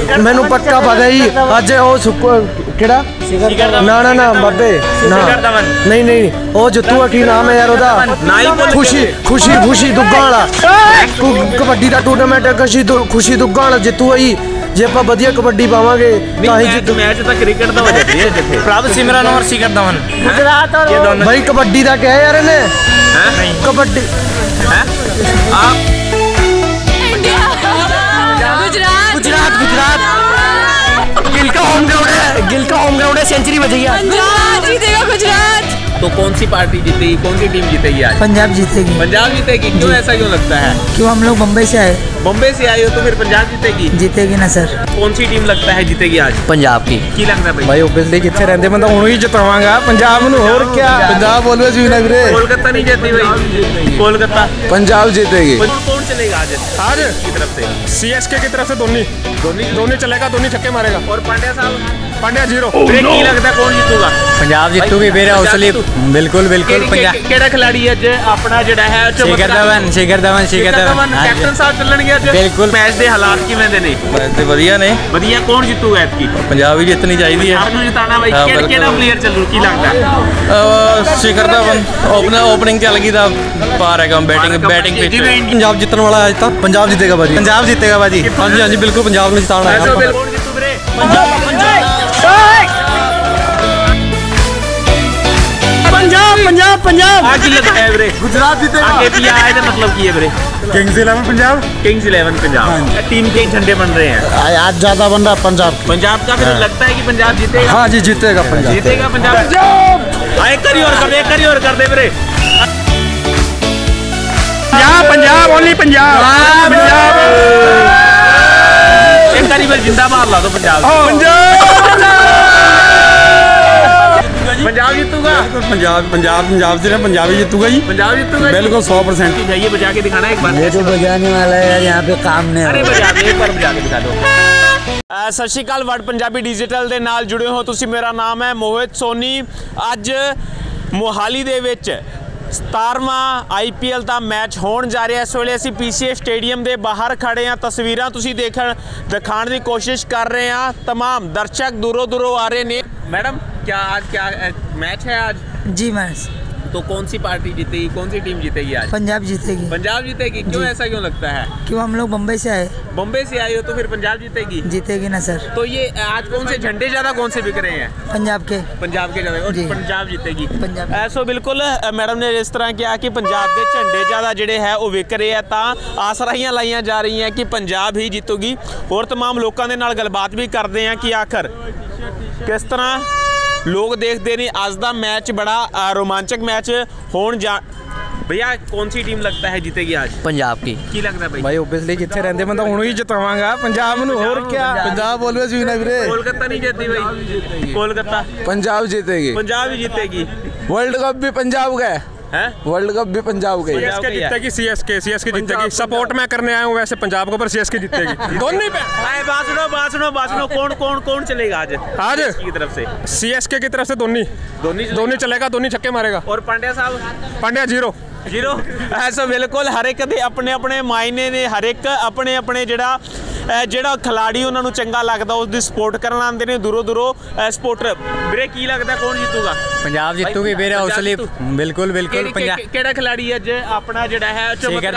मैनू पक्का पता ही अज केड़ा ना ना ना बाबे ना नहीं नहीं ओ जितूगा की नाम है यार ओदा खुशी खुशी खुशी दुग्गा वाला कबड्डी का टूर्नामेंट खुशी दुग्गा वाला जितूगा ही जे आप वधिया कबड्डी पावांगे मैच तो क्रिकेट का वजह है जिथे प्रभ सिमरन और शिखर धवन गुजरात और भाई कबड्डी का क्या है यार इन्हें कबड्डी आप गुजरात गुजरात गिल का होम ग्राउंड है सेंचुरी बजेगी पंजाब जीतेगा गुजरात। तो कौन सी पार्टी जीतेगी कौन सी टीम जीतेगी आज? पंजाब जीतेगी। पंजाब जीतेगी क्यों ऐसा क्यों लगता है? क्यों हम लोग मुंबई से आए। बम्बई से आए हो तो फिर पंजाब जीतेगी? जीतेगी ना सर। कौन सी टीम लगता है जीतेगी आज? पंजाब की लगता है भाई ओबवियसली कितने रहते मतलब उन्होंने ही जितवांगा पंजाब नु और क्या पंजाब ऑलवेज विन है वीरे। कोलकाता नहीं जीती भाई कोलकाता पंजाब जीतेगी। कौन चलेगा आज की तरफ से? सीएसके की तरफ से धोनी चलेगा धोनी छक्के मारेगा। और पांड्या साहब? पांड्या 0। की लगता है कौन जीतूगा? पंजाब जीतूगी मेरे हौसले बिल्कुल बिल्कुल पंजाब। केड़ा खिलाड़ी है अपना जेड़ा है शिखर धवन कैप्टन साहब चलणगे आज बिल्कुल। मैच दे हालात किवें दे ने? मैच ते वधिया ने वधिया। कौन जीतूगा ऐतकी? पंजाब ही जितनी चाहिदी है। आपनु जिताना भाई केड़ा प्लेयर चलू की लगदा है? शिखर धवन ओपनिंग चल गई दा पार है कम बैटिंग पिच पंजाब जीतने वाला आज तक पंजाब जीतेगा बाजी पंजाब जीतेगा बाजी। हां जी बिल्कुल पंजाब में जिताना है। कौन जीतू रे? पंजाब पंजाब आज लगता है वीरे गुजरात जीतेगा। आगे भी आए थे मतलब की है वीरे किंग्स 11 पंजाब टीम के झंडे बन रहे हैं आज ज्यादा बन रहा पंजाब का। फिर लगता है कि पंजाब जीतेगा? हाँ जी जीतेगा पंजाब। एक करी और कर दे वीरे। पंजाब ओनली पंजाब एक करी फिर जिंदा मार ला दो पंजाब जीतूगा। पंजाब से पंजाबी जीतूगा जी। पंजाब जीतूगा बिल्कुल 100%। जाइए बजा के दिखाना एक बार। ये तो बजाने वाला है यार यहाँ पे काम नहीं। अरे बजा दे एक बार बजा के दिखा दो। सत श्री अकाल वर्ड पंजाबी डिजिटल ਦੇ ਨਾਲ जुड़े हो तुसी। मेरा नाम है मोहित सोनी। ਅੱਜ मोहाली ਦੇ ਵਿੱਚ 17ਵਾਂ IPL ਦਾ ਮੈਚ ਹੋਣ ਜਾ ਰਿਹਾ। ਇਸ ਵੇਲੇ ਅਸੀਂ PCA ਸਟੇਡੀਅਮ ਦੇ ਬਾਹਰ ਖੜੇ ਹਾਂ। ਤਸਵੀਰਾਂ ਤੁਸੀਂ ਦਿਖਾਉਣ ਦੀ ਕੋਸ਼ਿਸ਼ ਕਰ ਰਹੇ ਹਾਂ। तमाम दर्शक दूरों दूरों आ रहे ने। मैडम क्या मैच है आज? जी मैच। तो कौन सी पार्टी जीतेगी कौन सी टीम जीतेगी आज? पंजाब जीतेगी। पंजाब जीतेगी क्यों ऐसा क्यों लगता है? क्यों हम लोग मुंबई से आए। बम्बई से आए हो तो फिर पंजाब जीतेगी? जीतेगी ना सर। तो ये आज कौन से झंडे ज्यादा कौन से बिक रहे हैं? पंजाब के ज्यादा और पंजाब जीतेगी। पंजाब ऐसो बिल्कुल मैडम ने इस तरह किया कि पंजाब के झंडे ज्यादा जेडे है वो विक रहे हैं। तो आसराइयां लाइया जा रही हैं कि पंजाब ही जीतूगी। और तमाम लोगों के नाल गलबात भी करते हैं कि आखिर किस तरह लोग देखते नहीं। आज का मैच बड़ा रोमांचक मैच होने जा। भैया कौन सी टीम लगता है जीतेगी आज? पंजाब की लगता है भाई ओबवियसली कितने रहते मतलब उन्होंने ही जितवांगा पंजाब नु और क्या पंजाब ऑलवेज विन है वीरे। कोलकाता नहीं जीती भाई कोलकाता पंजाब जीतेगी। पंजाब ही जीतेगी। वर्ल्ड कप भी पंजाब का है। वर्ल्ड कप भी पंजाब का सीएसके जीतेगी। सीएसके जीतेगी। सपोर्ट मैं करने आया हूँ वैसे पंजाब को पर सीएसके जीतेगी दोनों पे। बात सुनो कौन चलेगा आज की तरफ से? सीएसके की तरफ से धोनी चलेगा धोनी छक्के मारेगा। और पांड्या साहब? पांड्या 0। ऐसा बिल्कुल हर एक दे अपने अपने मायने ने। हर एक अपने अपने ਜਿਹੜਾ खिलाड़ी उन्होंने चंगा लगता उसकी सपोर्ट करन आते हैं दूरों दूरों सपोर्टर। वीरे की लगता कौन जीतूगा? पंजाब जीतूगी मेरे हौसले बिल्कुल केड़ा खिलाड़ी है अपना जेड़ा है? शिखर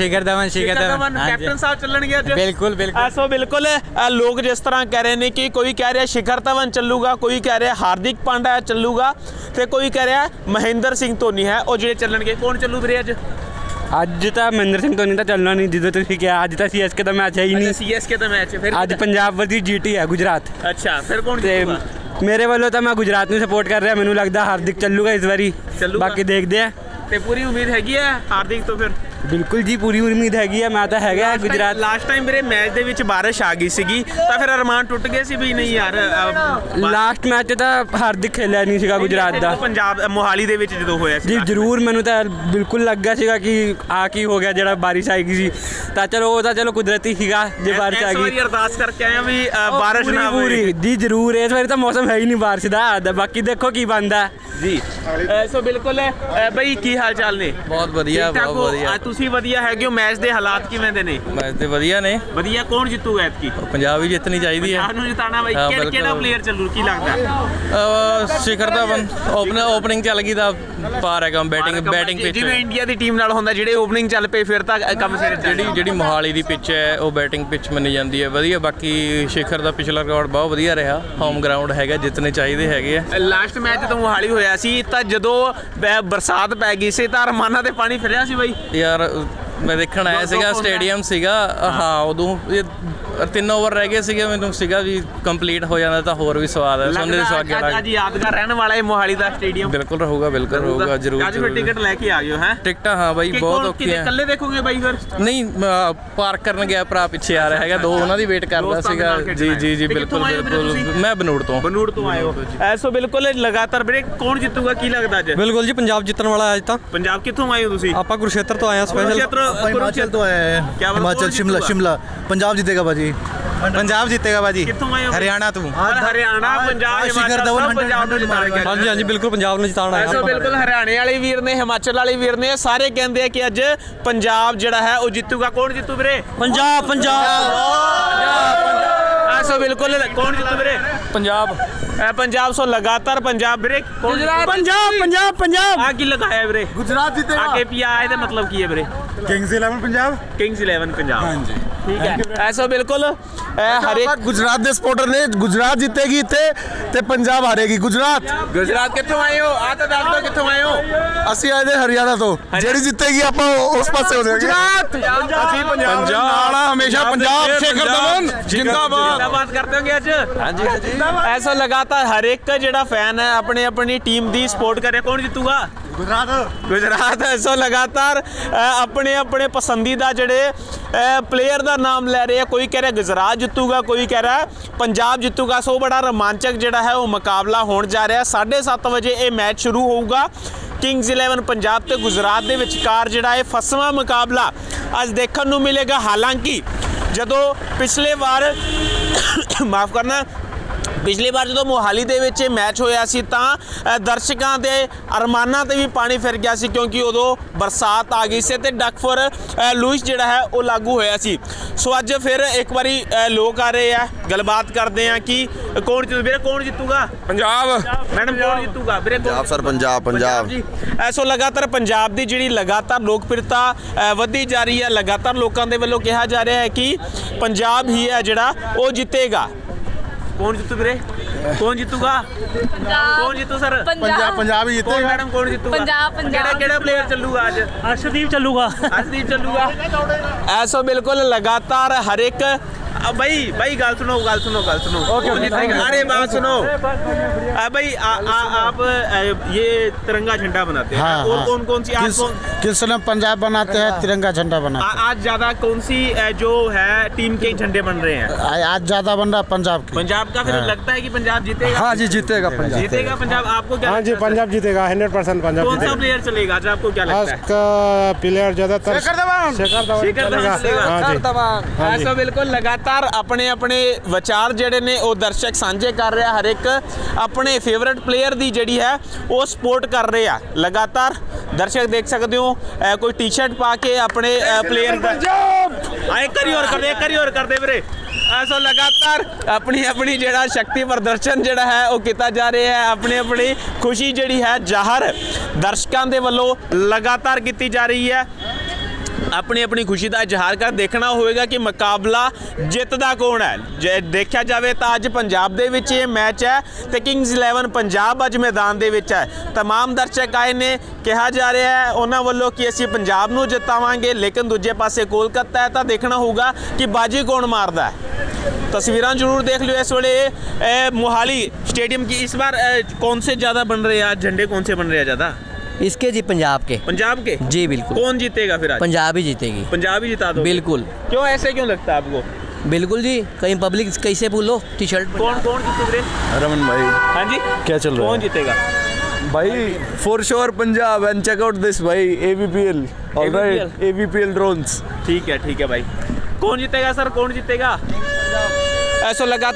धवन कैप्टन साहब चलणगे आज बिल्कुल ऐसो बिल्कुल। लोग जिस तरह कह रहे हैं कि कोई कह रहा है शिखर धवन चलूगा, कोई कह रहा है हार्दिक पांड्या चलूगा, तो कोई कह रहा है महेंद्र सिंह धोनी है और जो चलणगे। कौन चलू वीरे ਅੱਜ ਤਾਂ ਮਹਿੰਦਰ ਸਿੰਘ ਧੋਨੀ ਤਾਂ ਚੱਲਣਾ ਨਹੀਂ ਜਿੱਦੋਂ ਤੁਸੀਂ ਕਿਹਾ। ਅੱਜ ਤਾਂ ਸੀਐਸਕੇ ਦਾ ਮੈਚ ਹੈ ਹੀ ਨਹੀਂ। सीएसके ਦਾ ਮੈਚ ਫਿਰ ਅੱਜ ਪੰਜਾਬ ਵਰਦੀ GT ਹੈ ਗੁਜਰਾਤ। ਅੱਛਾ ਫਿਰ ਕੌਣ ਜਿੱਤੂਗਾ? ਮੇਰੇ ਵੱਲੋਂ ਤਾਂ ਮੈਂ ਗੁਜਰਾਤ ਨੂੰ ਸਪੋਰਟ ਕਰ ਰਿਹਾ। ਮੈਨੂੰ ਲੱਗਦਾ ਹਾਰਦਿਕ ਚੱਲੂਗਾ ਇਸ ਵਾਰੀ। ਬਾਕੀ ਦੇਖਦੇ ਆ। ਤੇ ਪੂਰੀ ਉਮੀਦ ਹੈਗੀ ਹੈ ਹਾਰਦਿਕ ਤੋਂ? ਫਿਰ ਬਿਲਕੁਲ ਜੀ ਪੂਰੀ ਉਮੀਦ ਹੈਗੀ ਆ। ਮੈਂ ਤਾਂ ਹੈਗਾ ਗੁਜਰਾਤ। ਲਾਸਟ ਟਾਈਮ ਮੇਰੇ ਮੈਚ ਦੇ ਵਿੱਚ ਬਾਰਿਸ਼ ਆ ਗਈ ਸੀਗੀ ਤਾਂ ਫਿਰ ਅਰਮਾਨ ਟੁੱਟ ਗਏ ਸੀ ਵੀ ਨਹੀਂ ਯਾਰ। ਲਾਸਟ ਮੈਚ ਤਾਂ ਹਾਰਦਿਕ ਖੇਲਿਆ ਨਹੀਂ ਸੀਗਾ ਗੁਜਰਾਤ ਦਾ। ਪੰਜਾਬ ਮੋਹਾਲੀ ਦੇ ਵਿੱਚ ਜਦੋਂ ਹੋਇਆ ਸੀ ਜੀ ਜ਼ਰੂਰ ਮੈਨੂੰ ਤਾਂ ਬਿਲਕੁਲ ਲੱਗਾ ਸੀਗਾ ਕਿ ਆ ਕੀ ਹੋ ਗਿਆ ਜਿਹੜਾ ਬਾਰਿਸ਼ ਆਈ ਗਈ ਸੀ। ਤਾਂ ਚਲੋ ਉਹ ਤਾਂ ਚਲੋ ਕੁਦਰਤੀ ਸੀਗਾ ਜੇ ਬਾਰਿਸ਼ ਆ ਗਈ। ਇਸ ਵਾਰੀ ਅਰਦਾਸ ਕਰਕੇ ਆਇਆ ਵੀ ਬਾਰਿਸ਼ ਨਾ ਹੋਵੇ। ਜੀ ਜ਼ਰੂਰ ਇਸ ਵਾਰੀ ਤਾਂ ਮੌਸਮ ਹੈ ਹੀ ਨਹੀਂ ਬਾਰਿਸ਼ ਦਾ। ਬਾਕੀ ਦੇਖੋ ਕੀ ਬਣਦਾ ਜੀ। ਸੋ ਬਿਲकुल भाई की हाल चाल ने? बहुत बढ़िया बहुत बढ़िया। ਤੁਸੀਂ ਵਧੀਆ ਹੈਗੇ ਹੋ, ਮੈਚ ਦੇ ਹਾਲਾਤ ਕਿਵੇਂ ਦੇ ਨੇ? ਮੈਚ ਤੇ ਵਧੀਆ ਨੇ, ਵਧੀਆ। ਕੌਣ ਜਿੱਤੂਗਾ ਐਤਕੀ? ਪੰਜਾਬ ਹੀ ਜਿੱਤਣੀ ਚਾਹੀਦੀ ਹੈ। ਪੰਜਾਬ ਨੂੰ ਜਿਤਾਣਾ ਬਾਈ। ਹਾਂ, ਕਿਹੜਾ ਬਿਲਕੁਲ। ਪਲੇਅਰ ਚੱਲੂ, ਕੀ ਲੱਗਦਾ? ਸ਼ਿਖਰ ਧਵਨ ਓਪਨਿੰਗ ਚੱਲ ਗਈ ਤਾਂ ਪਾਰ ਹੈਗਾ ਬੈਟਿੰਗ ਪਿੱਚ। ਜਿਵੇਂ ਇੰਡੀਆ ਦੀ ਟੀਮ ਨਾਲ ਹੁੰਦਾ, ਜਿਹੜੇ ਓਪਨਿੰਗ ਚੱਲ ਪਏ ਫਿਰ ਤਾਂ ਕੰਮ ਸਿਰੇ ਚੜ੍ਹ। ਜਿਹੜੀ ਮੋਹਾਲੀ ਦੀ ਪਿੱਚ ਹੈ ਉਹ ਬੈਟਿੰਗ ਪਿੱਚ ਮੰਨੀ ਜਾਂਦੀ ਹੈ ਵਧੀਆ। ਬਾਕੀ ਸ਼ਿਖਰ ਦਾ ਪਿਛਲਾ ਰਿਕਾਰਡ ਬਹੁਤ ਵਧੀਆ ਰਿਹਾ, ਹੋਮ ਗਰਾਊਂਡ ਹੈਗਾ, ਜਿੱਤਣੇ ਚਾਹੀਦੇ ਹੈਗੇ ਆ। ਲਾਸਟ ਮੈਚ ਜਦੋਂ ਮੋਹਾਲੀ ਹੋਇਆ ਸੀ ਤਾਂ ਜਦੋਂ ਬਰਸਾਤ ਪੈ ਗਈ ਸੀ ਤਾਂ ਅਰਮਾਨਾਂ ਤੇ ਪਾਣੀ ਫਿਰਿਆ ਸੀ ਬਾਈ। ਯਾਰ ਮੈਂ ਦੇਖਣ ਆਇਆ ਸੀਗਾ, ਸਟੇਡੀਅਮ ਸੀਗਾ। ਹਾਂ, ਉਦੋਂ 3 ਓਵਰ ਰਹਿ ਗਏ ਸੀਗੇ, ਮੈਨੂੰ ਸੀਗਾ ਵੀ ਕੰਪਲੀਟ ਹੋ ਜਾਂਦਾ ਤਾਂ ਹੋਰ ਵੀ ਸਵਾਦ ਹੈ। ਸੋਨੇ ਦੇ ਸਵਾਗੇ ਅੱਜ ਯਾਦਗਾਰ ਰਹਿਣ ਵਾਲਾ ਇਹ ਮੋਹਾਲੀ ਦਾ ਸਟੇਡੀਅਮ। ਬਿਲਕੁਲ ਰਹੂਗਾ ਜ਼ਰੂਰ। ਅੱਜ ਫਿਰ ਟਿਕਟ ਲੈ ਕੇ ਆ ਗਏ ਹੋ? ਹੈ ਟਿਕਟਾਂ? ਹਾਂ ਬਾਈ, ਬਹੁਤ ਔਖੀਆਂ। ਇਕੱਲੇ ਦੇਖੋਗੇ ਬਾਈ ਫਿਰ? ਨਹੀਂ, ਪਾਰਕ ਕਰਨ ਗਿਆ ਭਰਾ ਪਿੱਛੇ ਆ ਰਿਹਾ ਹੈਗਾ, 2 ਉਹਨਾਂ ਦੀ ਵੇਟ ਕਰਦਾ ਸੀਗਾ। ਜੀ ਬਿਲਕੁਲ। ਮੈਂ ਬਨੂੜ ਤੋਂ ਆਏ ਹੋ। ਐਸੋ ਬਿਲਕੁਲ ਲਗਾਤਾਰ ਵੀਰੇ, ਕੌਣ ਜਿੱਤੂਗਾ ਕੀ ਲੱਗਦਾ ਅੱਜ? ਬਿਲਕੁਲ ਜੀ, ਪੰਜਾਬ ਜਿੱਤਣ ਵਾਲਾ ਅੱਜ ਤਾਂ। ਪੰਜਾਬ ਕਿੱਥੋਂ ਆਏ ਹੋ ਤੁਸੀਂ? ਆਪਾਂ ਕੁਰੂਕਸ਼ੇਤਰ ਤੋਂ ਆਏ ਹਾਂ ਸਪੈਸ਼ਲ। हिमाचल तो आया है। हिमाचल शिमला। पंजाब जीतेगा बाजी, पंजाब जीतेगा बाजी। कित्थों आए हो? हरियाणा तू। हरियाणा, पंजाब, हिमाचल सब पंजाब ਨੂੰ ਜਿਤਾਣਗੇ। ਹਾਂਜੀ ਹਾਂਜੀ, ਬਿਲਕੁਲ ਪੰਜਾਬ ਨੂੰ ਜਿਤਾਉਣਾ ਹੈ। ਐਸੋ ਬਿਲਕੁਲ ਹਰਿਆਣੇ ਵਾਲੇ ਵੀਰ ਨੇ, ਹਿਮਾਚਲ ਵਾਲੇ ਵੀਰ ਨੇ, ਸਾਰੇ ਕਹਿੰਦੇ ਆ ਕਿ ਅੱਜ ਪੰਜਾਬ ਜਿਹੜਾ ਹੈ ਉਹ ਜਿੱਤੂਗਾ। ਕੌਣ ਜਿੱਤੂ ਵੀਰੇ? ਪੰਜਾਬ। ਐਸੋ ਬਿਲकुल ਕੌਣ ਜਿੱਤੂ ਵੀਰੇ? पंजाब। सो लगातार पंजाब ਵੀਰੇ। पंजाब। ਆ ਕੀ ਲਗਾਇਆ ਵੀਰੇ? गुजरात जीतेगा। आगे पिया आए दा मतलब की है ਵੀਰੇ? किंग्स 11 पंजाब। किंग्स 11 पंजाब। हाँ जी, ठीक है। ऐसा बिल्कुल हर एक गुजरात ਦੇ ਸਪੋਰਟਰ ਨੇ ਗੁਜਰਾਤ ਜਿੱਤੇਗੀ ਤੇ ਪੰਜਾਬ ਹਾਰੇਗੀ। ਗੁਜਰਾਤ ਕਿੱਥੋਂ ਆਏ ਹੋ? ਆ ਤਾਂ ਦੱਸ ਦਿਓ ਕਿੱਥੋਂ ਆਏ ਹੋ? ਅਸੀਂ ਆਏ ਨੇ ਹਰਿਆਣਾ ਤੋਂ। ਜਿਹੜੀ ਜਿੱਤੇਗੀ ਆਪਾਂ ਉਸ ਪਾਸੇ ਹੋ ਜਾਵਾਂਗੇ। ਅਸੀਂ ਪੰਜਾਬ ਨਾਲ ਹਮੇਸ਼ਾ। ਪੰਜਾਬ ਸ਼ੇਖਰ ਧਵਨ जिंदाबाद करते होंगे आज। हाँ जी। ऐसा लगातार हर एक का ਜਿਹੜਾ ਫੈਨ ਹੈ ਆਪਣੀ ਟੀਮ ਦੀ ਸਪੋਰਟ ਕਰ ਰਿਹਾ। ਕੌਣ ਜਿੱਤੂਗਾ? गुजरात। ऐसा लगातार अपने पसंदीदा ਜਿਹੜੇ प्लेयर ਦਾ ਨਾਮ ਲੈ ਰਹੇ ਆ। ਕੋਈ ਕਹਿ ਰਿਹਾ ਗੁਜਰਾਤ ਜਿੱਤੂਗਾ, ਕੋਈ ਕਹਿ ਰਿਹਾ ਪੰਜਾਬ ਜਿੱਤੂਗਾ। ਸੋ ਬੜਾ ਰੋਮਾਂਚਕ ਜਿਹੜਾ ਹੈ ਉਹ ਮੁਕਾਬਲਾ ਹੋਣ ਜਾ ਰਿਹਾ। 7:30 ਵਜੇ ਇਹ ਮੈਚ ਸ਼ੁਰੂ ਹੋਊਗਾ। ਕਿੰਗਸ 11 ਪੰਜਾਬ ਤੇ ਗੁਜਰਾਤ ਦੇ ਵਿਚਕਾਰ ਜਿਹੜਾ ਇਹ ਫਸਵਾਂ ਮੁਕਾਬਲਾ ਅੱਜ ਦੇਖਣ ਨੂੰ ਮਿਲੇਗਾ। ਹਾਲਾਂਕਿ ਜਦੋਂ ਪਿਛਲੇ ਵਾਰ ਮਾਫ ਕਰਨਾ, ਪਿਛਲੀ ਵਾਰ ਜਦੋਂ ਮੋਹਾਲੀ ਦੇ ਵਿੱਚ ਮੈਚ ਹੋਇਆ ਸੀ ਤਾਂ ਦਰਸ਼ਕਾਂ ਦੇ ਅਰਮਾਨਾਂ ਤੇ ਵੀ ਪਾਣੀ ਫਿਰ ਗਿਆ ਸੀ, ਕਿਉਂਕਿ ਉਦੋਂ ਬਰਸਾਤ ਆ ਗਈ ਸੀ ਤੇ ਡਕਫੋਰ ਲੂਇਸ ਜਿਹੜਾ ਹੈ ਉਹ ਲਾਗੂ ਹੋਇਆ ਸੀ। ਸੋ ਅੱਜ ਫਿਰ ਇੱਕ ਵਾਰੀ ਲੋਕ ਆ ਰਹੇ ਆ, ਗੱਲਬਾਤ ਕਰਦੇ ਆ ਕਿ ਕੌਣ ਜਿੱਤੂਗਾ? ਪੰਜਾਬ। ਮੈਡਮ ਕੌਣ ਜਿੱਤੂਗਾ ਵੀਰੇ? ਪੰਜਾਬ ਸਰ, ਪੰਜਾਬ ਜੀ। ਐਸੋ ਲਗਾਤਾਰ ਪੰਜਾਬ ਦੀ ਜਿਹੜੀ ਲਗਾਤਾਰ ਲੋਕਪ੍ਰਿਯਤਾ ਵਧਦੀ ਜਾ ਰਹੀ ਹੈ। ਲਗਾਤਾਰ ਲੋਕਾਂ ਦੇ ਵੱਲੋਂ ਕਿਹਾ ਜਾ ਰਿਹਾ ਹੈ ਕਿ ਪੰਜਾਬ ਹੀ ਹੈ ਜਿਹੜਾ ਉਹ ਜਿੱਤੇਗਾ। कौन जीतू वीरे? कौन जीतूगा? कौन जीतू सर? पंजाब ही जीतेगा। मैडम कौन जीतूगा? पंजाब। केड़ा प्लेयर चलूगा आज? अर्शदीप चलूगा। ऐसा बिल्कुल लगातार हर एक भाई गल सुनो। अरे बात सुनो भाई, आप ये तिरंगा झंडा बनाते हैं। हाँ, और कौन सी किस पंजाब बनाते हैं, तिरंगा झंडा बनाते हैं। आज ज्यादा कौन सी जो है टीम के झंडे बन रहे हैं? आज ज्यादा बन रहा पंजाब का। फिर लगता है कि पंजाब जीतेगा? हाँ जी, जीतेगा पंजाब। आपको क्या? हाँ जी, पंजाब जीतेगा 100%। पंजाब कौन सा प्लेयर चलेगा आज? आपको क्या लगता है? आज का प्लेयर ज्यादातर शेखर धवन। ऐसा बिल्कुल लगातार अपने विचार ਜਿਹੜੇ ਨੇ ਉਹ ਦਰਸ਼ਕ ਸਾਂਝੇ ਕਰ ਰਿਹਾ। ਹਰ ਇੱਕ ਆਪਣੇ ਫੇਵਰਿਟ ਪਲੇਅਰ ਦੀ ਜਿਹੜੀ ਹੈ ਉਹ ਸਪੋਰਟ ਕਰ ਰਹੇ ਆ। ਲਗਾਤਾਰ ਦਰਸ਼ਕ ਦੇਖ ਸਕਦੇ ਹੋ ਕੋਈ ਟੀ-ਸ਼ਰਟ ਪਾ ਕੇ ਆਪਣੇ ਪਲੇਅਰ ਦਾ ਇੱਕ ਵਾਰੀ ਹੋਰ ਕਰਦੇ ਵੀਰੇ। ਐਸੋ ਲਗਾਤਾਰ ਆਪਣੀ ਜਿਹੜਾ ਸ਼ਕਤੀ ਪ੍ਰਦਰਸ਼ਨ ਜਿਹੜਾ ਹੈ ਉਹ ਕੀਤਾ ਜਾ ਰਿਹਾ ਹੈ। ਆਪਣੀ ਖੁਸ਼ੀ ਜਿਹੜੀ ਹੈ ਜ਼ਾਹਰ ਦਰਸ਼ਕਾਂ ਦੇ ਵੱਲੋਂ ਲਗਾਤਾਰ ਕੀਤੀ ਜਾ ਰਹੀ ਹੈ। अपनी खुशी का इजहार कर देखना होएगा कि मुकाबला जितदा कौन है। जे देखा जाए तो अज पंजाब दे विच ये मैच है तो किंग्स 11 पंजाब अज मैदान दे विच है। तमाम दर्शक आए ने, कहा जा रहा है उन्होंने वालों कि असीं पंजाब नूं जितावांगे, लेकिन दूजे पासे कोलकाता है तो देखना होगा कि बाजी कौन मारदा है। तस्वीरां जरूर देख लियो। इस वेले मोहाली स्टेडियम की इस बार कौन से ज़्यादा बन रहे हैं? झंडे कौन से बन रहे हैं ज़्यादा? इसके जी पंजाब के। जी बिल्कुल। कौन जीतेगा फिर आज? पंजाब ही जीतेगी। पंजाब ही जिता दो? बिल्कुल। क्यों ऐसे क्यों लगता है आपको? बिल्कुल जी, कहीं पब्लिक कैसे बोलो टी-शर्ट। कौन जीतेगा? रमन भाई। हाँ जी, क्या चल रहा है? कौन जीतेगा भाई? For sure Punjab. And check out this भाई, ABPL। Alright, ABPL drones. ठीक है भाई। कौन जीतेगा सर? कौन जीतेगा? ऐसा लगातार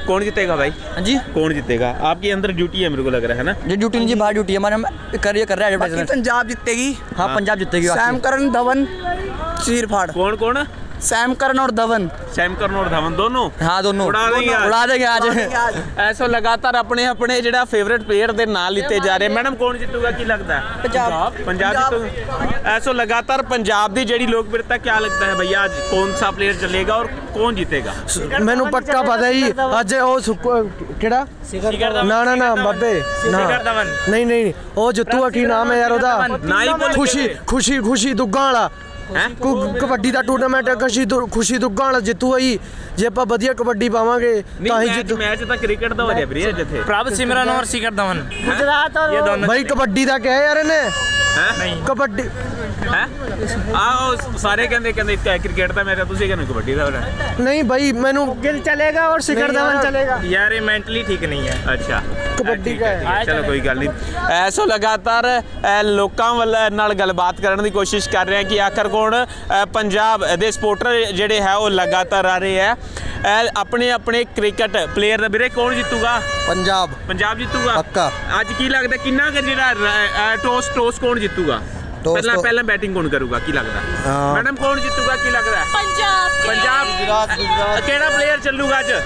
कौन जीतेगा भाई? हाँ जी, कौन जीतेगा? आपके अंदर ड्यूटी है मेरे को लग रहा है ना? ये ड्यूटी नहीं जी, बाहर ड्यूटी है हमारे, हम कर रहे हैं एडवर्टाइजमेंट। पंजाब जीतेगी। हाँ, पंजाब जीतेगी। सैम करन धवन चीर फाड़। कौन कौन? सैम करन और धवन। सैम करन और धवन दोनों? हाँ, दोनों उड़ा देंगे आज। उड़ा देंगे आज। ऐसो लगातार अपने अपने ਜਿਹੜਾ ਫੇਵਰਿਟ ਪਲੇਅਰ ਦੇ ਨਾਂ ਲਿੱਤੇ ਜਾ ਰਹੇ। ਮੈਡਮ ਕੌਣ ਜਿੱਤੂਗਾ ਕੀ ਲੱਗਦਾ ਹੈ? पंजाब जितूगा। ऐसो लगातार पंजाब ਦੀ ਜਿਹੜੀ ਲੋਕਪ੍ਰਿयता क्या लगता है भैया आज कौन सा प्लेयर चलेगा और कौन जीतेगा? ਮੈਨੂੰ ਪੱਕਾ ਪਤਾ ਜੀ ਅੱਜ ਉਹ ਕਿਹੜਾ ਨਾ ਬਾਬੇ ਨਾ ਨਹੀਂ ਨਹੀਂ ਉਹ ਜਿੱਤੂਗਾ ਕੀ ਨਾਮ ਹੈ ਯਾਰ ਉਹਦਾ? ਨਾ ਹੀ ਬੋਲ। ਖੁਸ਼ੀ ਦੁੱਗਾ ਵਾਲਾ ਕਬੱਡੀ ਦਾ ਟੂਰਨਾਮੈਂਟ ਖੁਸ਼ੀ ਦੁੱਗਾ ਵਾਲਾ ਜਿੱਤੂਗਾ ਜੀ। ਜੇ ਆਪਾਂ ਵਧੀਆ ਕਬੱਡੀ ਪਾਵਾਂਗੇ ਤਾਂ ਹੀ ਜਿੱਤੂ। ਮੈਚ ਤਾਂ ਕ੍ਰਿਕਟ ਦਾ ਹੋ ਰਿਹਾ ਵੀਰੇ ਜਿੱਥੇ ਪ੍ਰਭ ਸਿਮਰਨ ਔਰ ਸਿਖਰ ਧਵਨ गुजरात और ਭਾਈ ਕਬੱਡੀ ਦਾ ਕਿਹਾ ਯਾਰ ਇਹਨੇ ਹੈ ਕਬੱਡੀ ਹੈ ਆਹ ਸਾਰੇ ਕਹਿੰਦੇ ਕ੍ਰਿਕਟ ਦਾ ਮੈਚ ਤੁਸੀਂ ਕਹਿੰਦੇ ਕਬੱਡੀ ਦਾ ਹੋ ਰਿਹਾ। ਨਹੀਂ ਭਾਈ ਮੈਨੂੰ गिल चलेगा और शिखर धवन चलेगा। ਯਾਰ ਇਹ ਮੈਂਟਲੀ ਠੀਕ ਨਹੀਂ ਹੈ। ਅੱਛਾ ਕਬੱਡੀ ਦਾ ਹੈ। ਚਲੋ ਕੋਈ ਗੱਲ ਨਹੀਂ। ਐਸੋ ਲਗਾਤਾਰ ਲੋਕਾਂ ਨਾਲ ਗੱਲਬਾਤ ਕਰਨ ਦੀ ਕੋਸ਼ਿਸ਼ ਕਰ ਰਹੇ ਹਾਂ ਕਿ ਆਖਰ ਕੌਣ ਪੰਜਾਬ ਦੇ ਸਪੋਰਟਰ ਜਿਹੜੇ ਹੈ ਉਹ ਲਗਾਤਾਰ ਆ ਰਹੇ ਹੈ ਆਪਣੇ ਆਪਣੇ ਕ੍ਰਿਕਟ ਪਲੇਅਰ ਦਾ। ਵੀਰੇ ਕੌਣ ਜਿੱਤੂਗਾ? ਪੰਜਾਬ ਜਿੱਤੂਗਾ ਪੱਕਾ। ਅੱਜ ਕੀ ਲੱਗਦਾ ਕਿੰਨਾ ਕੁ ਜਿਹੜਾ ਟੋਸ ਕੌਣ ਜਿੱਤੂਗਾ? ਪਹਿਲਾਂ ਬੈਟਿੰਗ ਕੌਣ ਕਰੂਗਾ ਕੀ ਲੱਗਦਾ? ਮੈਡਮ ਕੌਣ ਜਿੱਤੂਗਾ ਕੀ ਲੱਗਦਾ? ਪੰਜਾਬ ਕਿਹੜਾ ਪਲੇਅਰ ਚੱਲੂਗਾ ਅੱਜ?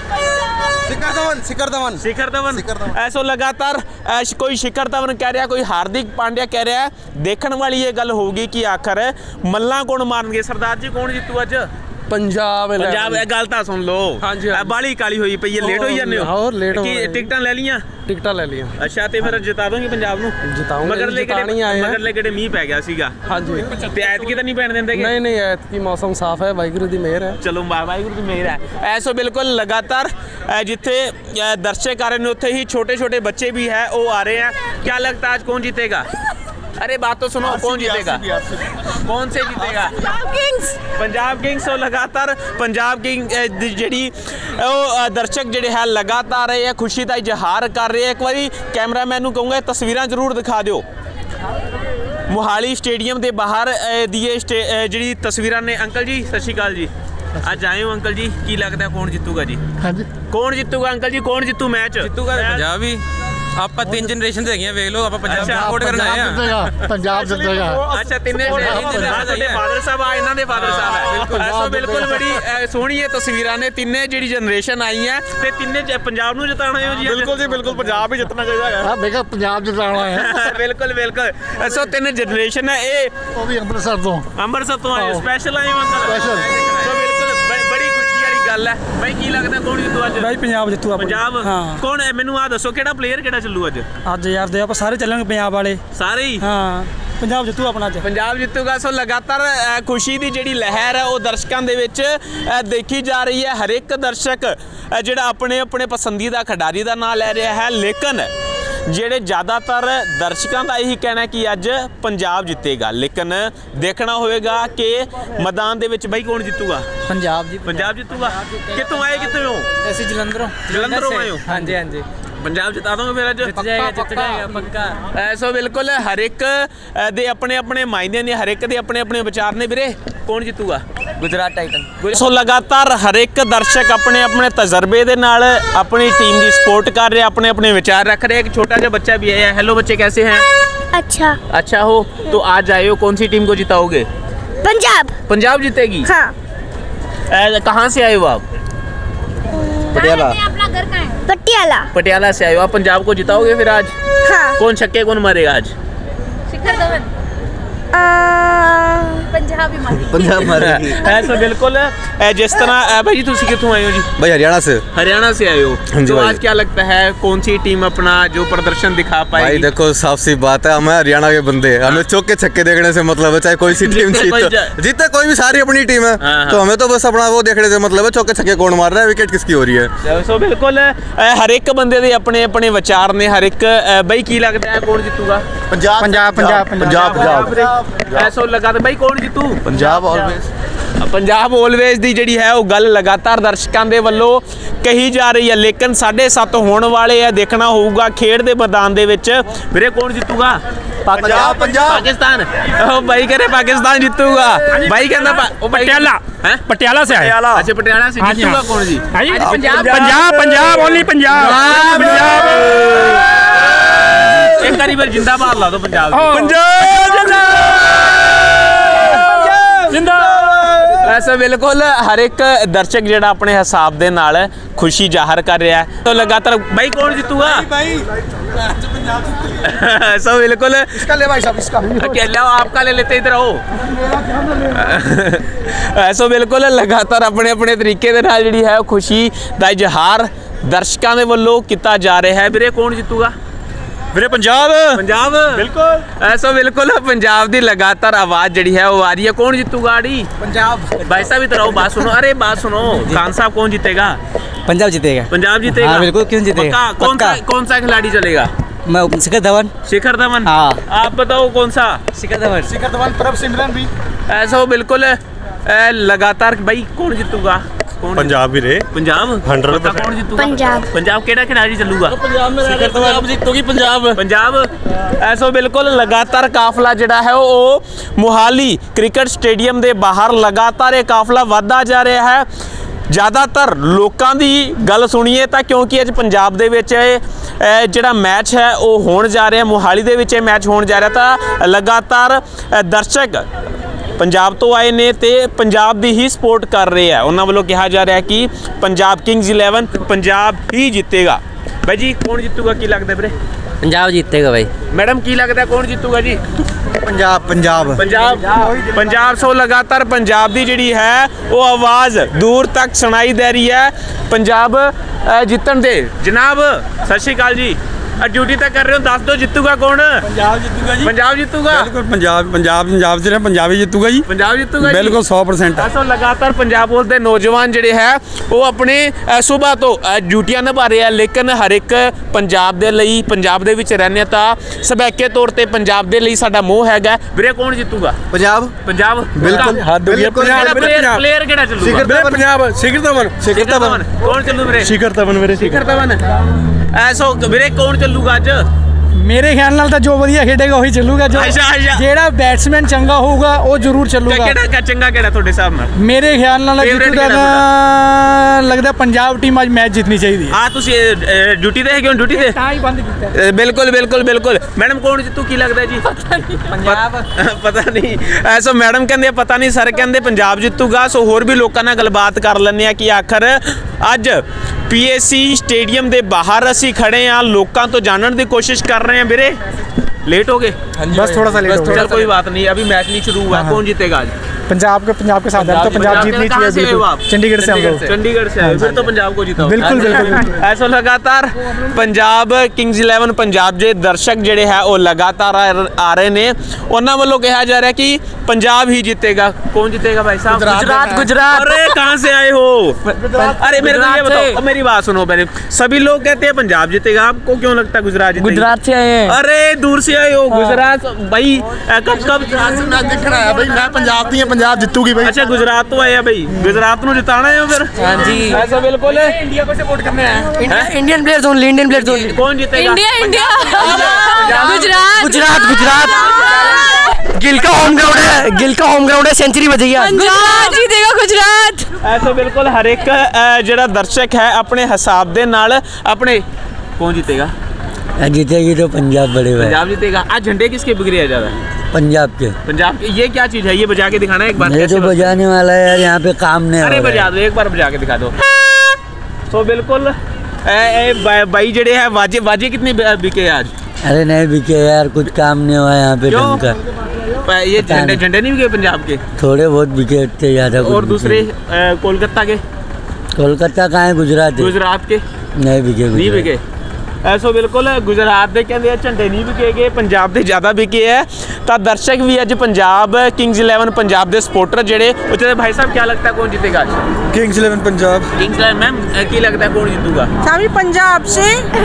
शिखर धवन ऐसो लगातार कोई शिखर धवन कह रहा, कोई हार्दिक पांड्या कह रहा है। देखने वाली ये गल होगी कि आखिर मल्ला कौन मारनगे? सरदार जी कौन जीतू अज? पंजाब गल तो सुन लो। बाली काली हुई पई है, लेट हो जाने हो। और लेट हो गए। टिकटां ले लियां? टिकटां ले लियां। अच्छा ते फिर जिता दोगे पंजाब नूं? जिताऊंगे, मगरले किहड़े मींह पै गया सीगा। हाँ जी। ते ऐतकी तां नहीं पैण दिंदे? नहीं ऐतकी मौसम साफ है, वाहिगुरू दी मेहर है। चलो वाहिगुरू दी मेहर है। ऐसो बिल्कुल लगातार जिथे दर्शक आ रहे हैं उत्थे ही छोटे छोटे बच्चे भी है वो आ रहे हैं। क्या लगता है आज कौन जीतेगा? अरे बात तो सुनो, कौन जीतेगा? कौन से जीतेगा? पंजाब किंग्स। और लगातार पंजाब किंग जी दर्शक ਜਿਹੜੇ ਹੈ ਲਗਾਤਾਰ ਰਹੇ ਹੈ ਖੁਸ਼ੀ ਦਾ ਇਜ਼ਹਾਰ ਕਰ ਰਹੇ ਹੈ। ਇੱਕ ਵਾਰੀ ਕੈਮਰਾਮੈਨ ਨੂੰ ਕਹੂੰਗਾ ਤਸਵੀਰਾਂ ਜ਼ਰੂਰ ਦਿਖਾ ਦਿਓ। ਮੋਹਾਲੀ ਸਟੇਡੀਅਮ ਦੇ ਬਾਹਰ ਦੀ ਜਿਹੜੀ ਤਸਵੀਰਾਂ ਨੇ। ਅੰਕਲ ਜੀ ਸਤਿ ਸ਼੍ਰੀ ਅਕਾਲ ਜੀ। ਅੱਜ ਆਏ ਹੋ ਅੰਕਲ ਜੀ, ਕੀ ਲੱਗਦਾ ਕੌਣ ਜਿੱਤੂਗਾ ਜੀ? ਹਾਂਜੀ ਕੌਣ ਜਿੱਤੂਗਾ ਅੰਕਲ ਜੀ? ਕੌਣ ਜਿੱਤੂ ਮੈਚ? ਜਿੱਤੂਗਾ ਪੰਜਾਬ ਹੀ। ਆਪਾਂ ਤਿੰਨ ਜਨਰੇਸ਼ਨ ਤੇ ਹੈਗੀਆਂ, ਵੇਖ ਲਓ ਆਪਾਂ ਪੰਜਾਬ ਸਪੋਰਟ ਕਰਨ ਆਏ ਆ। पंजाब जीतेगा। अच्छा तिन्ने फादर साहब आ, इन्हां दे फादर साहब है। ऐसो बिल्कुल बड़ी सोहनी ये तस्वीरां ने। तिन्ने जिहड़ी जनरेशन आई है ते तिन्ने पंजाब नूं जिताना है जी। बिल्कुल जी बिल्कुल पंजाब ही जितना चाहिए है। हां देखा पंजाब जिताना है। बिल्कुल बिल्कुल। ऐसो तिन्न जनरेशन है ये। वो भी अमृतसर तो आए स्पेशल आए अंकल। स्पेशल। सो बिल्कुल बड़ी खुशी वाली गल है। भाई की लगदा कौन जितू अज? भाई पंजाब जितू। पंजाब कौन है? मैनू आ दसो किहड़ा प्लेयर किहड़ा ਚੱਲੂ ਅੱਜ यार दे आप सारे चलेंगे पंजाब वाले ਸਾਰੇ ਹੀ। हाँ पंजाब जितू अपना आज। ਪੰਜਾਬ ਜਿੱਤੂਗਾ। ਸੋ ਲਗਾਤਾਰ ਖੁਸ਼ੀ ਦੀ ਜਿਹੜੀ ਲਹਿਰ ਹੈ ਉਹ ਦਰਸ਼ਕਾਂ ਦੇ ਵਿੱਚ ਦੇਖੀ ਜਾ ਰਹੀ ਹੈ। ਹਰ ਇੱਕ ਦਰਸ਼ਕ ਜਿਹੜਾ ਆਪਣੇ ਆਪਣੇ ਪਸੰਦੀਦਾ ਖਿਡਾਰੀ ਦਾ ਨਾਮ ਲੈ ਰਿਹਾ ਹੈ। ਲੇਕਿਨ ਜਿਹੜੇ ਜ਼ਿਆਦਾਤਰ ਦਰਸ਼ਕਾਂ ਦਾ ਇਹੀ ਕਹਿਣਾ ਕਿ ਅੱਜ ਪੰਜਾਬ ਜਿੱਤੇਗਾ। ਲੇਕਿਨ ਦੇਖਣਾ ਹੋਵੇਗਾ ਕਿ ਮੈਦਾਨ ਦੇ ਵਿੱਚ ਬਾਈ ਕੌਣ ਜਿੱਤੂਗਾ? पंजाब जी। ਪੰਜਾਬ ਜਿੱਤੂਗਾ। ਕਿੱਥੋਂ ਆਏ ਕਿੱਥੋਂ ਹੋ? ऐसे जलंधरों ਆਏ ਹੋ? हाँ जी हाँ जी। पंजाब जिता दोगे फिर अज? जित जाएगा पक्का। ऐसो बिल्कुल हर एक दे अपने अपने मायने ने, हर एक दे अपने अपने विचार ने। वीरे कौन जितूगा? गुजरात टाइटन। सो लगातार हर एक दर्शक अपने अपने तजर्बे दे नाल अपनी टीम की सपोर्ट कर रहे, अपने अपने विचार रख रहे। एक छोटा सा बच्चा भी आया। हेलो बच्चे, कैसे हैं? अच्छा हो। तो आज आए हो, कौन सी टीम को जिताओगे? पंजाब जीतेगी। हाँ। कहाँ से आए हो आप? पटियाला। अपना घर कहाँ है? पटियाला से आए हो। आप पंजाब को जिताओगे फिर आज? हाँ। कौन छक्के कौन मारेगा आज? शिखर धवन। पंजाब मारेगी। ऐसा बिल्कुल जिस तरह भाई तुसी कित्थों आए हो जी? भाई हरियाणा से आए हो। तो आज क्या लगता है कौन सी टीम अपना जो प्रदर्शन दिखा पाएगी? भाई देखो साफ सी बात है, हमें हरियाणा के बंदे हैं। हमें चौके छक्के देखने से मतलब है, चाहे कोई सी टीम जीते कोई भी, सारी अपनी टीम है। तो हमें तो बस अपना वो देखने से मतलब है, चौके छक्के कौन मार रहा है, विकेट किसकी हो रही है। सो बिल्कुल हर एक बंदे दे अपने अपने विचार ने। हर एक भाई की लगता है कौन जीतूगा? पंजाब। ऐसा लगा भाई कौन जीतू? पंजाब ऑलवेज ਦੀ ਜਿਹੜੀ ਹੈ ਉਹ ਗੱਲ ਲਗਾਤਾਰ ਦਰਸ਼ਕਾਂ ਦੇ ਵੱਲੋਂ ਕਹੀ ਜਾ ਰਹੀ ਹੈ। ਲੇਕਿਨ 7:30 ਹੋਣ ਵਾਲੇ ਆ, ਦੇਖਣਾ ਹੋਊਗਾ ਖੇਡ ਦੇ ਮੈਦਾਨ ਦੇ ਵਿੱਚ ਵੀਰੇ ਕੌਣ ਜਿੱਤੂਗਾ? पंजाब पंजाब पाकिस्तान भाई कह रहे पाकिस्तान जीतूगा भाई कहना पटियाला है पटियाला से आया अच्छा पटियाला से जीतूगा कौन जी पंजाब पंजाब ओनली पंजाब पंजाब एक बारी फिर जिंदाबाद ला दो पंजाब ऐसा बिल्कुल हर एक दर्शक ਜਿਹੜਾ ਆਪਣੇ ਹਿਸਾਬ ਦੇ ਨਾਲ खुशी जाहिर कर रहा है तो लगातार भाई कौन जीतूगा ऐसा बिल्कुल इसका ले भाई साहब इसका लो आपका ले लेते इधर आओ ऐसा बिल्कुल लगातार अपने अपने तरीके ਦੇ ਨਾਲ ਜਿਹੜੀ ਹੈ खुशी ਦਾ ਇਜ਼ਹਾਰ ਦਰਸ਼ਕਾਂ ਦੇ ਵੱਲੋਂ ਕੀਤਾ ਜਾ ਰਿਹਾ ਹੈ ਵੀਰੇ ਕੌਣ ਜਿੱਤੂਗਾ ਵੀਰੇ ਪੰਜਾਬ ਪੰਜਾਬ ਬਿਲकुल ऐसा बिल्कुल पंजाब ਦੀ लगातार आवाज ਜਿਹੜੀ है वो आ रही है कौन जीतूगा आड़ी पंजाब भाई साहब इधर आओ बात सुनो अरे बात सुनो खान साहब कौन जीतेगा पंजाब जीतेगा। पंजाब जीतेगा हाँ, बिल्कुल क्यों जीतेगा कौन सा खिलाड़ी चलेगा मैं शिखर धवन। शिखर धवन हाँ। आप बताओ कौन सा शिखर धवन प्रभ सिमरन भी ऐसा हो बिल्कुल लगातार भाई कौन जीतूगा पंजाब भी रे पंजाब 100% कौन जीतूगा पंजाब पंजाब केड़ा खिलाड़ी चलूगा पंजाब जीतूगी पंजाब पंजाब ऐसा बिल्कुल लगातार काफला जिहड़ा है वो मोहाली क्रिकेट स्टेडियम के बाहर लगातार ये काफला वधदा जा रहा है ज़्यादातर लोगों की गल सुनीए तो क्योंकि अज पंजाब दे विच जिहड़ा मैच है वो होण जा रहा मोहाली दे विच मैच होण जा रहा तो लगातार दर्शक पंजाब तो आए ने ते पंजाब दी ही सपोर्ट कर रहे हैं उन्होंने वालों कहा जा रहा है कि पंजाब किंग्स 11 पंजाब ही जीतेगा भाई जी कौन जीतूगा की लगता है वीरे पंजाब जीतेगा भाई। मैडम की लगता है कौन जीतूगा जी पंजाब पंजाब पंजाब पंजाब सो लगातार पंजाब दी जिहड़ी है वो आवाज़ दूर तक सुनाई दे रही है पंजाब जीतन दे जनाब सत श्री अकाल जी ड्यूटी तक कर रहे हो दस दो जीतूगा कौन पंजाब जीतूगा जी पंजाब जीतूगा बिल्कुल पंजाब पंजाब पंजाब से पंजाबी जीतूगा जी पंजाब जीतूगा बिल्कुल 100%। ऐसा लगातार पंजाब पुलिस के नौजवान जिहड़े है वो अपने सुबह तो ड्यूटियां निभा रहे हैं लेकिन हर एक पंजाब दे लई पंजाब दे विच रहने तां सबैके तौर ते पंजाब दे लई साडा मोह हैगा वीरे कौन जीतूगा पंजाब पंजाब बिल्कुल हद हो गई प्लेयर केड़ा चलूगा पंजाब शिखर धवन कौन चलू वीरे शिखर धवन मेरे शिखर धवन ऐसा वीरे कौन चलूगा अज मेरे ख्याल नाल तो जो वधिया खेडेगा वही चलूगा जो जेड़ा बैट्समैन चंगा होगा वो जरूर चलूगा केड़ा चंगा केड़ा ਤੁਹਾਡੇ ਹਿਸਾਬ ਨਾਲ मेरे ख्याल नाल जितूगा लगदा पंजाब टीम आज मैच जीतनी चाहिए। हां ਤੁਸੀਂ ड्यूटी ਤੇ ਹੈਗੇ ਹੋ ड्यूटी ਤੇ ਤਾਂ ਹੀ ਬੰਦ ਕੀਤਾ बिल्कुल बिल्कुल बिल्कुल मैडम कौन जीतू की लगदा जी पंजाब पता नहीं ऐसा मैडम कहंदे पता नहीं सर कहंदे पंजाब जीतूगा सो होर भी लोकां नाल गलबात कर लैंदे आ कि आखिर अज PSC स्टेडियम के बाहर असी खड़े हाँ लोगों तो जानने की कोशिश कर रहे हैं वीरे लेट हो गए बस थोड़ा सा लेट हो चल कोई बात नहीं अभी मैच नहीं शुरू हुआ कौन जीतेगा आज पंजाब के साथ तो पंजाब जीतनी चाहिए। चंडीगढ़ से हम लोग चंडीगढ़ से आए फिर तो पंजाब को जीता बिल्कुल बिल्कुल ऐसा लगातार पंजाब किंग्स 11 पंजाब जे दर्शक जेडे है वो लगातार आ रहे ने उन्होंने वालों कहा जा रहा है कि पंजाब ही जीतेगा कौन जीतेगा भाई साहब गुजरात अरे कहाँ से आए हो अरे मेरे को ये बताओ मेरी बात सुनो पहले सभी लोग कहते हैं पंजाब जीतेगा आपको क्यों लगता है गुजरात से आए हैं। अरे दूर से आए हो गुजरात भाई कब देखना है भाई मैं पंजाब दी पंजाब जीतूगी भाई अच्छा गुजरात तो आया भाई गुजरात को जिताना है फिर हाँ जी ऐसा बिल्कुल इंडिया को सपोर्ट करने हैं Indian players only Indian players only कौन जीतेगा इंडिया गुजरात गिल का होम ग्राउंड है सेंचुरी बजेगी गुजरात जीतेगा गुजरात ऐसा बिल्कुल हर एक जरा दर्शक है अपने हिसाब दे नाल अपने कौन जीतेगा जीतेगी तो पंजाब बड़े भाई पंजाब जीतेगा आज झंडे किसके बिगड़े आ ज्यादा पंजाब के ये क्या चीज है ये बजा के दिखाना एक बार ये तो बजाने वाला है यार यहाँ पे काम नहीं अरे बजा दो एक बार बजा के दिखा दो तो बिल्कुल भाई जड़े है वाजे कितने बिके आज अरे नहीं बिके यार कुछ काम नहीं हुआ यहाँ पे ढंग का ये झंडे नहीं बिके पंजाब के थोड़े बहुत बिके थे ज्यादा और दूसरे कोलकाता के कहाँ है गुजरात के नहीं बिके ऐसो बिल्कुल गुजरात के कहते झंडे नहीं बिके गए पंजाब के ज़्यादा बिके है तो दर्शक भी अज पंजाब किंग्स 11 पंजाब के सपोर्टर जेडे भाई साहब क्या लगता है कौन जीतेगा आज किंग्स 11 पंजाब किंग्स 11 मैम की लगता है कौन जीतूगा सभी पंजाब से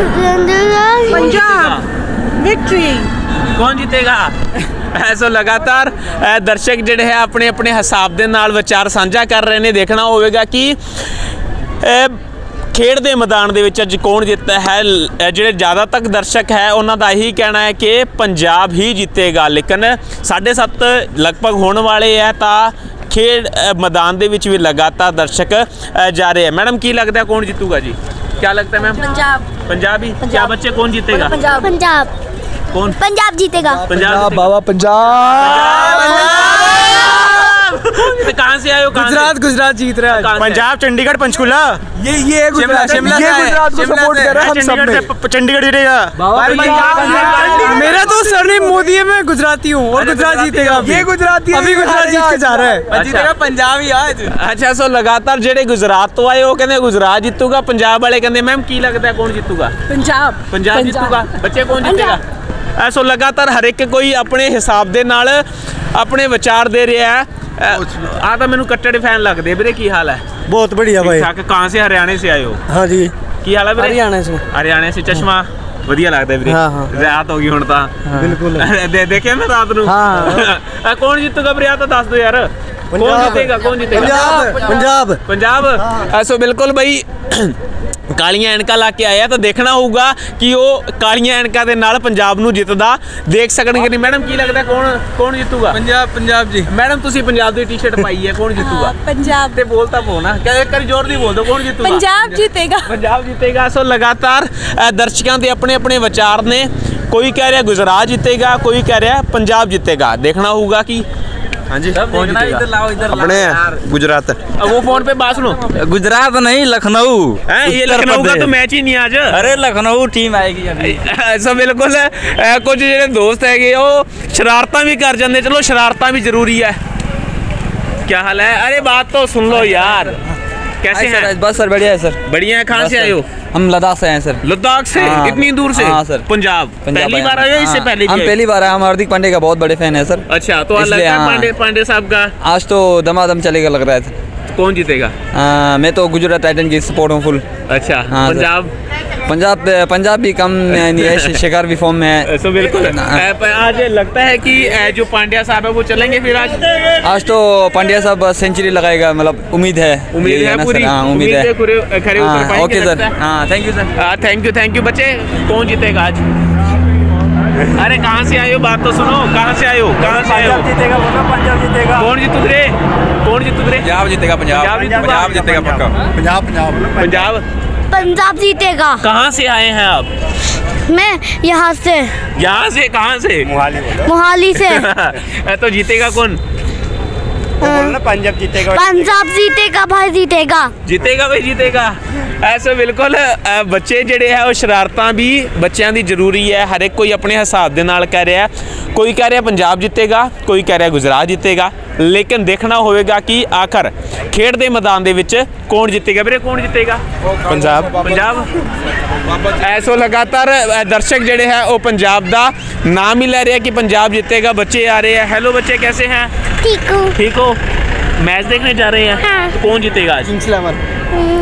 पंजाब विक्ट्री कौन जीतेगा ऐसा लगातार दर्शक जेडे है अपने अपने हिसाब के नाल विचार साझा कर रहे हैं देखना होगा कि ਖੇਡ ਦੇ ਮੈਦਾਨ ਦੇ ਵਿੱਚ ਅੱਜ ਕੌਣ ਜਿੱਤਦਾ ਹੈ। ਜਿਹੜੇ ਜ਼ਿਆਦਾਤਰ ਦਰਸ਼ਕ ਹੈ ਉਹਨਾਂ ਦਾ ਇਹੀ ਕਹਿਣਾ ਹੈ ਕਿ ਪੰਜਾਬ ਹੀ ਜਿੱਤੇਗਾ, ਲੇਕਿਨ 7:30 ਲਗਭਗ ਹੋਣ ਵਾਲੇ ਹੈ ਤਾਂ खेड मैदान ਦੇ ਵਿੱਚ भी लगातार दर्शक जा रहे हैं। मैडम की लगता है कौन जीतूगा जी, क्या लगता है मैम? पंजाब। पंजाब ही? क्या बच्चे कौन जीतेगा? पंजाब। कौन? पंजाब जीतेगा। पंजाब बाबा पंजाब। कहाँ से आए हो? गुजरात गुजरात जीत रहा है। पंजाब, चंडीगढ़, पंचकुला, ये गुजरात, ये गुजरात को सपोर्ट कर रहा है। हम सब में चंडीगढ़ जीतेगा। मेरा तो सरनेम मोदी है, मैं गुजराती हूँ और गुजरात जीतेगा। ये गुजराती अभी गुजरात जीत के जा रहा है। जीतेगा पंजाब ही आज। अच्छा, सो लगातार ਜਿਹੜੇ ਗੁਜਰਾਤ ਤੋਂ ਆਏ ਉਹ ਕਹਿੰਦੇ ਗੁਜਰਾਤ ਜਿੱਤੂਗਾ, ਪੰਜਾਬ ਵਾਲੇ ਕਹਿੰਦੇ ਮੈਮ ਕੀ ਲੱਗਦਾ ਕੌਣ ਜਿੱਤੂਗਾ? पंजाब। ਪੰਜਾਬ ਜਿੱਤੂਗਾ। ਬੱਚੇ ਕੌਣ ਜਿੱਤੇਗਾ? ਐਸੋ ਲਗਾਤਾਰ ਹਰ ਇੱਕ ਕੋਈ ਆਪਣੇ ਹਿਸਾਬ ਦੇ ਨਾਲ ਆਪਣੇ ਵਿਚਾਰ ਦੇ ਰਿਹਾ ਹੈ। ਆ ਤਾਂ ਮੈਨੂੰ ਕੱਟੜ ਫੈਨ ਲੱਗਦੇ ਵੀਰੇ, ਕੀ ਹਾਲ ਹੈ? बहुत बढ़िया भाई। कहाँ से? हरियाणा से आए हो? हाँ जी। ਕੀ ਹਾਲ ਹੈ ਵੀਰੇ? हरियाणा से। ਹਰਿਆਣੇ ਸੇ ਚਸ਼ਮਾ ਵਧੀਆ ਲੱਗਦਾ ਵੀਰੇ। ਹਾਂ, ਹਾਂ। ਰਾਤ ਹੋ ਗਈ ਹੁਣ ਤਾਂ। बिल्कुल। ਦੇਖਿਆ ਮੈਂ ਰਾਤ ਨੂੰ। ਹਾਂ। ਕੌਣ ਜਿੱਤੂਗਾ ਵੀਰੇ, ਆ ਤਾਂ ਦੱਸ ਦਿਓ ਯਾਰ। ਕੌਣ ਜਿੱਤੇਗਾ? ਕੌਣ ਜਿੱਤੇਗਾ? पंजाब। पंजाब। ਐਸੋ ਬਿਲਕੁਲ ਬਈ ਕਾਲੀਆਂ ਐਨਕਾਂ ਲਾ ਕੇ ਆਇਆ ਤਾਂ ਦੇਖਣਾ ਹੋਊਗਾ ਕਿ ਉਹ ਕਾਲੀਆਂ ਐਨਕਾਂ ਦੇ ਨਾਲ ਪੰਜਾਬ ਨੂੰ ਜਿੱਤਦਾ ਦੇਖ ਸਕਣਗੇ ਨਹੀਂ। ਮੈਡਮ ਕੀ ਲੱਗਦਾ ਕੌਣ ਜਿੱਤੂਗਾ? पंजाब जी। ਮੈਡਮ ਤੁਸੀਂ ਪੰਜਾਬ ਦੀ ਟੀ-ਸ਼ਰਟ ਪਾਈ ਹੈ, ਕੌਣ ਜਿੱਤੂਗਾ? पंजाब। ਤੇ ਬੋਲਤਾ ਪੋ ਨਾ, ਇੱਕ ਵਾਰੀ ਜ਼ੋਰ ਦੀ ਬੋਲ ਦਿਓ, ਕੌਣ ਜਿੱਤੂਗਾ? पंजाब जीतेगा। ਪੰਜਾਬ ਜਿੱਤੇਗਾ। ਸੋ ਲਗਾਤਾਰ ਦਰਸ਼ਕਾਂ ਦੇ ਆਪਣੇ ਆਪਣੇ ਵਿਚਾਰ ਨੇ। ਕੋਈ ਕਹਿ ਰਿਹਾ ਗੁਜਰਾਤ ਜਿੱਤੇਗਾ, ਕੋਈ ਕਹਿ ਰਿਹਾ ਪੰਜਾਬ ਜਿੱਤੇਗਾ। ਦੇਖਣਾ ਹੋਊਗਾ ਕਿ हाँ जी कौन जीतेगा? अपने गुजरात। अब वो फोन पे बात सुनो। गुजरात नहीं, लखनऊ हैं, ये लखनऊ का तो मैच ही नहीं आज। अरे लखनऊ टीम आएगी अभी। ऐसा बिल्कुल कुछ ਜਿਹੜੇ ਦੋਸਤ ਹੈਗੇ ਉਹ ਸ਼ਰਾਰਤਾਂ ਵੀ ਕਰ ਜਾਂਦੇ। चलो शरारतां भी जरूरी है। क्या हाल है? अरे बात तो सुन लो यार। कैसे हैं? बस सर बढ़िया है सर। बढ़िया है। कहाँ से आए हो? हम लद्दाख से हैं सर। लद्दाख से? हाँ, इतनी दूर से? हाँ सर। पंजाब पहली बार आए हो? इससे पहले हम भी आए? पहली बार आए। हम हार्दिक पांडे का बहुत बड़े फैन है सर। अच्छा, तो इसलिए लगता है हाँ। पांडे साहब का आज तो दमादम चलेगा लग रहा है। कौन जीतेगा? मैं तो गुजरात टाइटन की सपोर्ट हूँ फुल। अच्छा। हाँ, पंजाब भी कम नहीं है, शिकार भी फॉर्म में है। तो बिल्कुल आज लगता है कि जो पांड्या साहब है वो चलेंगे फिर आज तो पांड्या साहब सेंचुरी लगाएगा, मतलब उम्मीद है पूरी। हाँ, उम्मीद है। खरे उतर पाएंगे। Okay sir. हाँ, thank you sir. Thank you बच्चे। कौन जीतेगा आज? अरे कहाँ से आए हो? बात तो सुनो। कहाँ से आए हो? कहाँ से आए हो? जीतेगा, पंजाब जीतेगा। कौन जीतू रे? कौन जीतू रे? पंजाब जीतेगा। पंजाब जीतेगा पक्का। पंजाब। पंजाब जीतेगा। कहाँ से आए हैं आप? मैं यहाँ से। यहाँ से? कहाँ से? मोहाली से। तो जीतेगा कौन? पंजाब जीतेगा। पंजाब जीतेगा भाई, जीतेगा। जीतेगा भाई, जीतेगा। ऐसे बिल्कुल ਬੱਚੇ ਜਿਹੜੇ ਹੈ ਉਹ ਸ਼ਰਾਰਤਾਂ ਵੀ ਬੱਚਿਆਂ ਦੀ ਜ਼ਰੂਰੀ ਹੈ। ਹਰ ਇੱਕ ਕੋਈ ਆਪਣੇ ਹਿਸਾਬ ਦੇ ਨਾਲ ਕਹਿ ਰਿਹਾ। ਕੋਈ ਕਹਿ ਰਿਹਾ ਪੰਜਾਬ ਜਿੱਤੇਗਾ, ਕੋਈ ਕਹਿ ਰਿਹਾ ਗੁਜਰਾਤ ਜਿੱਤੇਗਾ, ਲੇਕਿਨ ਦੇਖਣਾ ਹੋਵੇਗਾ ਕਿ ਆਖਰ ਖੇਡ ਦੇ ਮੈਦਾਨ ਦੇ ਵਿੱਚ ਕੌਣ ਜਿੱਤੇਗਾ। ਵੀਰੇ ਕੌਣ ਜਿੱਤੇਗਾ? ਪੰਜਾਬ। ਐਸੋ ਲਗਾਤਾਰ ਦਰਸ਼ਕ ਜਿਹੜੇ ਹੈ ਉਹ ਪੰਜਾਬ ਦਾ ਨਾਮ ਹੀ ਲੈ ਰਿਹਾ ਕਿ ਪੰਜਾਬ ਜਿੱਤੇਗਾ। ਬੱਚੇ ਆ ਰਹੇ ਹੈ। हेलो बच्चे, कैसे हैं? ठीक हो? मैच देखने जा रहे हैं? हाँ। तो कौन जीतेगा आज?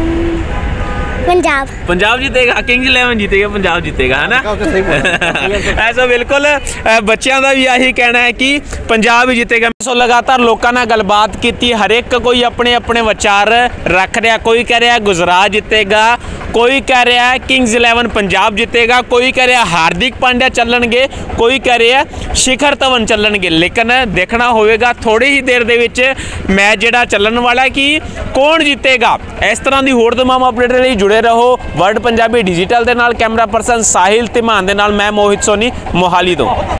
पंजाब जीतेगा। किंग्स 11 जीतेगा, पंजाब जीतेगा, है ना? ऐसा बिल्कुल ਬੱਚਿਆਂ ਦਾ ਵੀ ਇਹੀ ਕਹਿਣਾ ਹੈ ਕਿ ਪੰਜਾਬ ਹੀ ਜਿੱਤੇਗਾ। ਸੋ ਲਗਾਤਾਰ ਲੋਕਾਂ ਨਾਲ ਗੱਲਬਾਤ ਕੀਤੀ। ਹਰ ਇੱਕ ਕੋਈ ਆਪਣੇ ਆਪਣੇ ਵਿਚਾਰ ਰੱਖ ਰਿਹਾ। ਕੋਈ ਕਹਿ ਰਿਹਾ ਗੁਜਰਾਤ ਜਿੱਤੇਗਾ, ਕੋਈ ਕਹਿ ਰਿਹਾ ਕਿੰਗਸ 11 ਪੰਜਾਬ ਜਿੱਤੇਗਾ, ਕੋਈ ਕਹਿ ਰਿਹਾ ਹਾਰਦਿਕ ਪਾਂਡਿਆ ਚੱਲਣਗੇ, ਕੋਈ ਕਹਿ ਰਿਹਾ शिखर धवन ਚੱਲਣਗੇ। ਲੇਕਿਨ ਦੇਖਣਾ ਹੋਵੇਗਾ ਥੋੜੀ ਹੀ ਦੇਰ ਦੇ ਵਿੱਚ ਮੈਚ ਜਿਹੜਾ ਚੱਲਣ ਵਾਲਾ ਕਿ ਕੌਣ ਜਿੱਤੇਗਾ। ਇਸ ਤਰ੍ਹਾਂ ਦੀ ਹੋਰ ਤਮਾਮ ਅਪਡੇਟ ਲਈ ਜੁੜੇ ਰਹੋ ਵਰਲਡ ਪੰਜਾਬੀ ਡਿਜੀਟਲ ਦੇ ਨਾਲ। ਕੈਮਰਾ ਪਰਸਨ ਸਾਹਿਲ ਧੀਮਾਨ ਦੇ ਨਾਲ ਮੈਂ ਮੋਹਿਤ ਸੋਨੀ, ਮੋਹਾਲੀ ਤੋਂ।